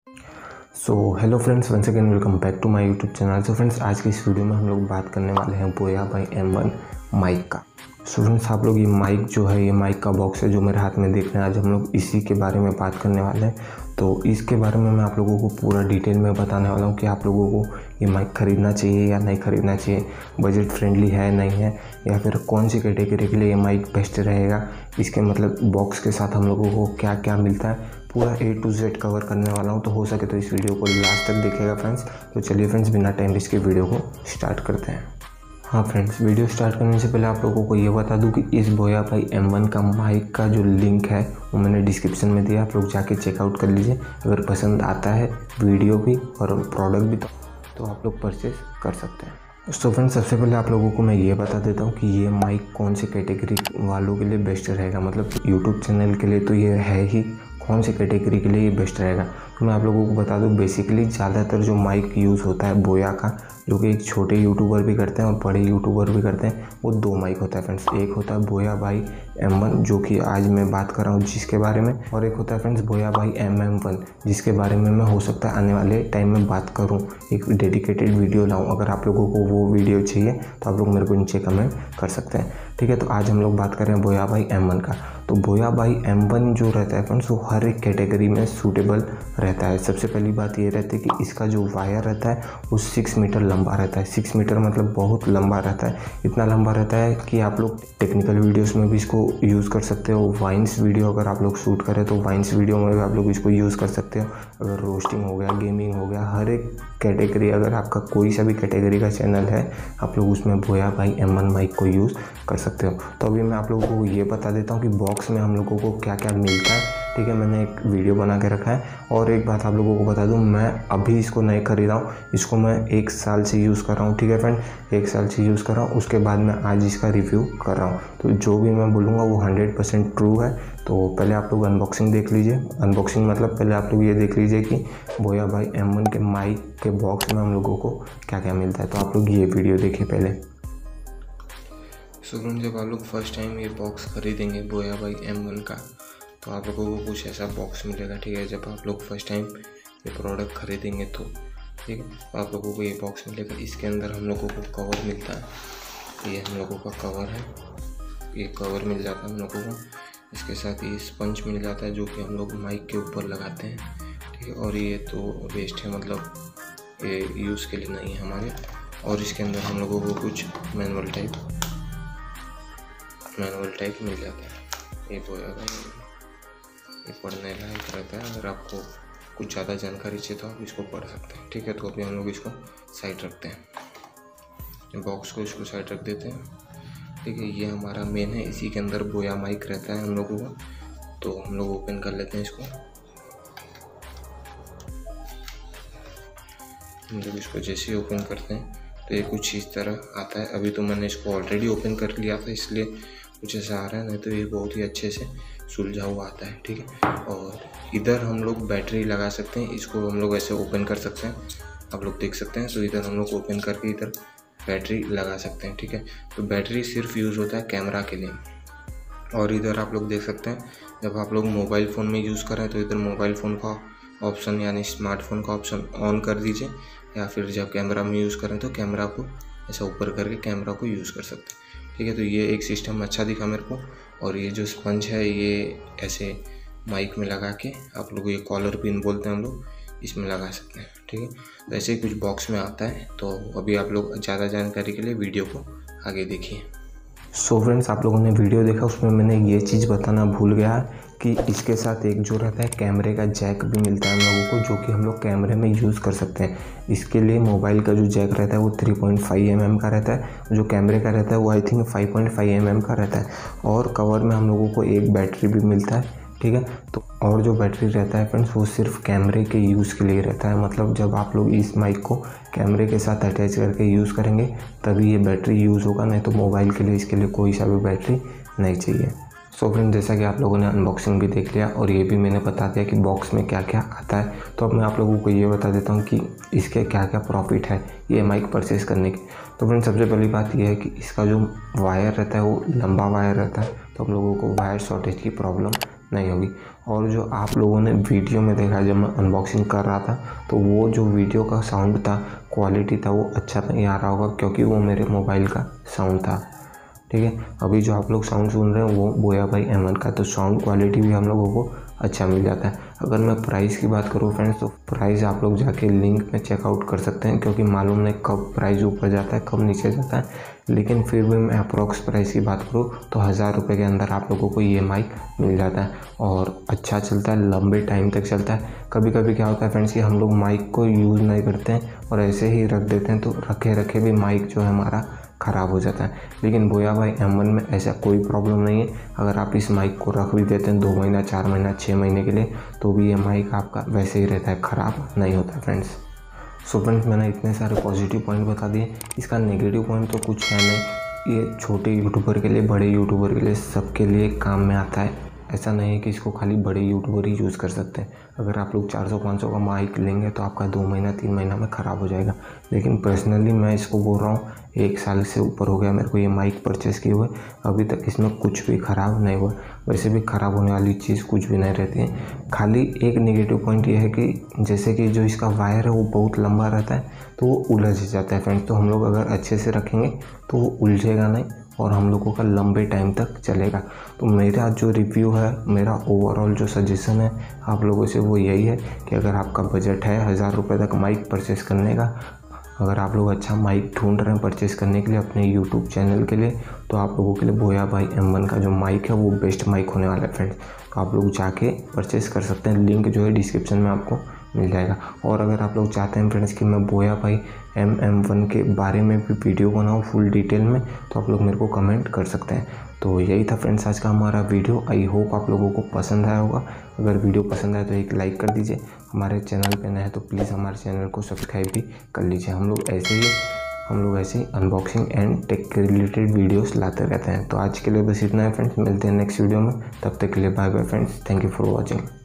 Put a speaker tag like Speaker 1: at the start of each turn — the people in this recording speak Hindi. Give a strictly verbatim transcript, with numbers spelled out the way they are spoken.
Speaker 1: So hello friends, once again welcome back to my YouTube channel. So friends, आज की इस वीडियो में हम लोग बात करने वाले हैं बोया बाई एम वन माइक का। सो फ्रेंड्स, आप लोग ये माइक जो है, ये माइक का बॉक्स है जो मेरे हाथ में देख रहे हैं। आज हम लोग इसी के बारे में बात करने वाले हैं। तो इसके बारे में मैं आप लोगों को पूरा डिटेल में बताने वाला हूँ कि आप लोगों को ये माइक ख़रीदना चाहिए या नहीं ख़रीदना चाहिए, बजट फ्रेंडली है नहीं है, या फिर कौन सी कैटेगरी के लिए ये माइक बेस्ट रहेगा। इसके मतलब बॉक्स के साथ हम लोगों को क्या क्या मिलता है, पूरा ए टू जेड कवर करने वाला हूँ। तो हो सके तो इस वीडियो को लास्ट तक देखिएगा फ्रेंड्स। तो चलिए फ्रेंड्स, बिना टाइम वेस्ट के वीडियो को स्टार्ट करते हैं। हाँ फ्रेंड्स, वीडियो स्टार्ट करने से पहले आप लोगों को ये बता दूं कि इस बोया बाई एम वन का माइक का जो लिंक है वो मैंने डिस्क्रिप्शन में दिया, आप लोग जाके चेकआउट कर लीजिए। अगर पसंद आता है वीडियो भी और प्रोडक्ट भी तो, तो आप लोग परचेज कर सकते हैं। तो फ्रेंड्स, सबसे पहले आप लोगों को मैं ये बता देता हूँ कि ये माइक कौन सी कैटेगरी वालों के लिए बेस्ट रहेगा। मतलब यूट्यूब चैनल के लिए तो ये है ही, कौन सी कैटेगरी के लिए ये बेस्ट रहेगा तो मैं आप लोगों को बता दूं। बेसिकली ज़्यादातर जो माइक यूज़ होता है बोया का, जो कि एक छोटे यूट्यूबर भी करते हैं और बड़े यूट्यूबर भी करते हैं, वो दो माइक होता है फ्रेंड्स। एक होता है बोया बाई एम वन जो कि आज मैं बात कर रहा हूँ जिसके बारे में, और एक होता है फ्रेंड्स बोया बाई एम एम वन जिसके बारे में मैं हो सकता है आने वाले टाइम में बात करूँ, एक डेडिकेटेड वीडियो लाऊँ। अगर आप लोगों को वो वीडियो चाहिए तो आप लोग मेरे को नीचे कमेंट कर सकते हैं, ठीक है। तो आज हम लोग बात कर रहे हैं बोया बाई एम वन का। तो बोया बाई एम वन जो रहता है फ्रेंड्स, वो हर एक कैटेगरी में सूटेबल रहता है। सबसे पहली बात ये रहती है कि इसका जो वायर रहता है वो सिक्स मीटर लंबा रहता है। सिक्स मीटर मतलब बहुत लंबा रहता है। इतना लंबा रहता है कि आप लोग टेक्निकल वीडियोस में भी इसको यूज़ कर सकते हो। वाइन्स वीडियो अगर आप लोग शूट करें तो वाइन्स वीडियो में भी आप लोग इसको यूज़ कर सकते हो। अगर रोस्टिंग हो गया, गेमिंग हो गया, हर एक कैटेगरी, अगर आपका कोई सा भी कैटेगरी का चैनल है, आप लोग उसमें Boya by M one mic को यूज़ कर सकते हो। तो अभी मैं आप लोगों को ये बता देता हूँ कि बॉक्स में हम लोगों को क्या क्या मिलता है, ठीक है। मैंने एक वीडियो बना के रखा है। और एक बात आप लोगों को बता दूं, मैं अभी इसको नहीं खरीदा हूँ, इसको मैं एक साल से यूज़ कर रहा हूँ, ठीक है फ्रेंड। एक साल से यूज़ कर रहा हूँ, उसके बाद मैं आज इसका रिव्यू कर रहा हूँ। तो जो भी मैं बोलूँगा वो हंड्रेड परसेंट ट्रू है। तो पहले आप लोग अनबॉक्सिंग देख लीजिए। अनबॉक्सिंग मतलब पहले आप लोग ये देख लीजिए कि बोया बाई एम वन के माइक के बॉक्स में हम लोगों को क्या क्या मिलता है। तो आप लोग ये वीडियो देखिए पहले।
Speaker 2: सो फ्रेंड्स, जब आप लोग फर्स्ट टाइम ये बॉक्स खरीदेंगे बोया बाई एम वन का, तो आप लोगों को कुछ ऐसा बॉक्स मिलेगा, ठीक है। जब आप लोग फर्स्ट टाइम ये प्रोडक्ट खरीदेंगे तो ठीक है, तो आप लोगों को ये बॉक्स मिलेगा। इसके अंदर हम लोगों को कवर मिलता है। ये हम लोगों का कवर है, ये कवर मिल जाता है हम लोगों को। इसके साथ ये स्पंज मिल जाता है जो कि हम लोग माइक के ऊपर लगाते हैं, ठीक है। और ये तो वेस्ट है, मतलब ये यूज़ के लिए नहीं है हमारे। और इसके अंदर हम लोगों को कुछ मैनुअल टाइप मैनुअल टाइप मिल जाता है। ये बोया बाई ये पढ़ने लायक रहता है। अगर आपको कुछ ज़्यादा जानकारी चाहिए तो आप इसको पढ़ सकते हैं, ठीक है। तो अभी हम लोग इसको साइड रखते हैं, बॉक्स को इसको साइड रख देते हैं, ठीक है। ये हमारा मेन है, इसी के अंदर बोया माइक रहता है हम लोगों का। तो हम लोग ओपन कर लेते हैं इसको। हम लोग इसको जैसे ही ओपन करते हैं तो ये कुछ इस तरह आता है। अभी तो मैंने इसको ऑलरेडी ओपन कर लिया था इसलिए कुछ ऐसा आ रहा है, नहीं तो ये बहुत ही अच्छे से सुलझा हुआ आता है, ठीक है। और इधर हम लोग बैटरी लगा सकते हैं, इसको हम लोग ऐसे ओपन कर सकते हैं, आप लोग देख सकते हैं। तो इधर हम लोग ओपन करके इधर बैटरी लगा सकते हैं, ठीक है। तो बैटरी सिर्फ यूज़ होता है कैमरा के लिए। और इधर आप लोग देख सकते हैं, जब आप लोग मोबाइल फ़ोन में यूज़ करें तो इधर मोबाइल फ़ोन का ऑप्शन यानी स्मार्टफोन का ऑप्शन ऑन कर दीजिए, या फिर जब कैमरा में यूज़ करें तो कैमरा को ऐसा ऊपर करके कैमरा को यूज़ कर सकते हैं, ठीक है। तो ये एक सिस्टम अच्छा दिखा मेरे को। और ये जो स्पंज है ये ऐसे माइक में लगा के आप लोग, ये कॉलर पिन बोलते हैं हम लोग, इसमें लगा सकते हैं, ठीक है। तो ऐसे ही कुछ बॉक्स में आता है। तो अभी आप लोग ज़्यादा जानकारी के लिए वीडियो को आगे देखिए।
Speaker 1: सो फ्रेंड्स, आप लोगों ने वीडियो देखा, उसमें मैंने ये चीज़ बताना भूल गया कि इसके साथ एक जो रहता है कैमरे का जैक भी मिलता है हम लोगों को, जो कि हम लोग कैमरे में यूज़ कर सकते हैं। इसके लिए मोबाइल का जो जैक रहता है वो three point five M M का रहता है, जो कैमरे का रहता है वो I think five point five M M का रहता है। और कवर में हम लोगों को एक बैटरी भी मिलता है, ठीक है। तो और जो बैटरी रहता है फ्रेंड्स वो सिर्फ कैमरे के यूज़ के लिए रहता है। मतलब जब आप लोग इस माइक को कैमरे के साथ अटैच करके यूज़ करेंगे तभी ये बैटरी यूज़ होगा, नहीं तो मोबाइल के लिए इसके लिए कोई सा भी बैटरी नहीं चाहिए। सो फ्रेंड, जैसा कि आप लोगों ने अनबॉक्सिंग भी देख लिया और ये भी मैंने बता दिया कि बॉक्स में क्या क्या आता है, तो अब मैं आप लोगों को ये बता देता हूँ कि इसके क्या क्या प्रॉफिट है ये माइक परचेस करने के। तो फ्रेंड, सबसे पहली बात ये है कि इसका जो वायर रहता है वो लंबा वायर रहता है, तो हम लोगों को वायर शॉर्टेज की प्रॉब्लम नहीं होगी। और जो आप लोगों ने वीडियो में देखा जब मैं अनबॉक्सिंग कर रहा था, तो वो जो वीडियो का साउंड था, क्वालिटी था, वो अच्छा नहीं आ रहा होगा क्योंकि वो मेरे मोबाइल का साउंड था। ठीक है, अभी जो आप लोग साउंड सुन रहे हैं वो बोया बाई एम वन का, तो साउंड क्वालिटी भी हम लोगों को अच्छा मिल जाता है। अगर मैं प्राइस की बात करूँ फ्रेंड्स, तो प्राइस आप लोग जाके लिंक में चेकआउट कर सकते हैं, क्योंकि मालूम नहीं कब प्राइस ऊपर जाता है कब नीचे जाता है, लेकिन फिर भी मैं अप्रॉक्स प्राइस की बात करूँ तो हज़ार रुपये के अंदर आप लोगों को ये माइक मिल जाता है और अच्छा चलता है, लंबे टाइम तक चलता है। कभी कभी क्या होता है फ्रेंड्स कि हम लोग माइक को यूज़ नहीं करते हैं और ऐसे ही रख देते हैं, तो रखे रखे भी माइक जो है हमारा ख़राब हो जाता है। लेकिन बोया बाई एम वन में ऐसा कोई प्रॉब्लम नहीं है। अगर आप इस माइक को रख भी देते हैं दो महीना, चार महीना, छः महीने के लिए, तो भी ये माइक आपका वैसे ही रहता है, ख़राब नहीं होता है फ्रेंड्स। सो फ्रेंड्स, मैंने इतने सारे पॉजिटिव पॉइंट बता दिए। इसका नेगेटिव पॉइंट तो कुछ है नहीं। ये छोटे यूट्यूबर के लिए, बड़े यूट्यूबर के लिए, सबके लिए काम में आता है। ऐसा नहीं है कि इसको खाली बड़े यूट्यूबर ही यूज़ कर सकते हैं। अगर आप लोग चार सौ पाँच सौ का माइक लेंगे तो आपका दो महीना तीन महीना में ख़राब हो जाएगा। लेकिन पर्सनली मैं इसको बोल रहा हूँ, एक साल से ऊपर हो गया मेरे को ये माइक परचेज़ किए हुए, अभी तक इसमें कुछ भी ख़राब नहीं हुआ। वैसे भी ख़राब होने वाली चीज़ कुछ भी नहीं रहती है। खाली एक नेगेटिव पॉइंट ये है कि जैसे कि जो इसका वायर है वो बहुत लंबा रहता है, तो वो उलझ जाता है फ्रेंड्स। तो हम लोग अगर अच्छे से रखेंगे तो वो उलझेगा नहीं और हम लोगों का लंबे टाइम तक चलेगा। तो मेरा जो रिव्यू है, मेरा ओवरऑल जो सजेशन है आप लोगों से, वो यही है कि अगर आपका बजट है हज़ार रुपये तक माइक परचेस करने का, अगर आप लोग अच्छा माइक ढूंढ रहे हैं परचेस करने के लिए अपने यूट्यूब चैनल के लिए, तो आप लोगों के लिए बोया बाई एम वन का जो माइक है वो बेस्ट माइक होने वाला है फ्रेंड्स। तो आप लोग जाके परचेस कर सकते हैं, लिंक जो है डिस्क्रिप्शन में आपको मिल जाएगा। और अगर आप लोग चाहते हैं फ्रेंड्स कि मैं बोया बाई एम एम वन के बारे में भी वीडियो बनाऊँ फुल डिटेल में, तो आप लोग मेरे को कमेंट कर सकते हैं। तो यही था फ्रेंड्स आज का हमारा वीडियो। आई होप आप लोगों को पसंद आया होगा। अगर वीडियो पसंद आए तो एक लाइक कर दीजिए। हमारे चैनल पे नए हैं तो प्लीज़ हमारे चैनल को सब्सक्राइब भी कर लीजिए। हम लोग ऐसे ही हम लोग ऐसे ही अनबॉक्सिंग एंड टेक के रिलेटेड वीडियोस लाते रहते हैं। तो आज के लिए बस इतना है फ्रेंड्स, मिलते हैं नेक्स्ट वीडियो में। तब तक के लिए bye bye friends, thank you for watching.